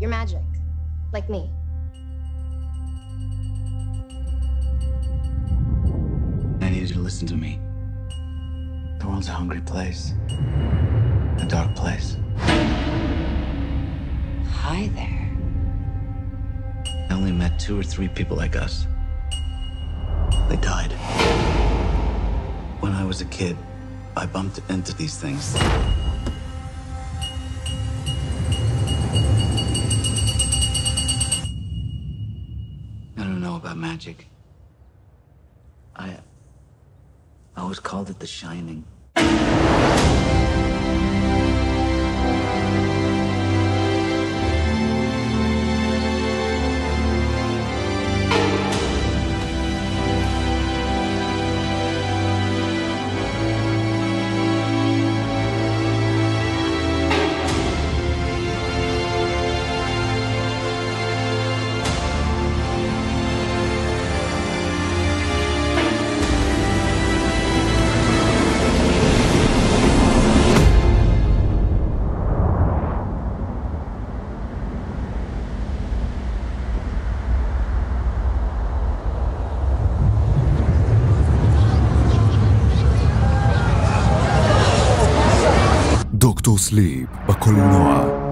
You're magic. Like me. I need you to listen to me. The world's a hungry place. A dark place. Hi there. I only met 2 or 3 people like us. They died. When I was a kid, I bumped into these things. I don't know about magic. I always called it The Shining. דוקטור סליפ בקולנוע.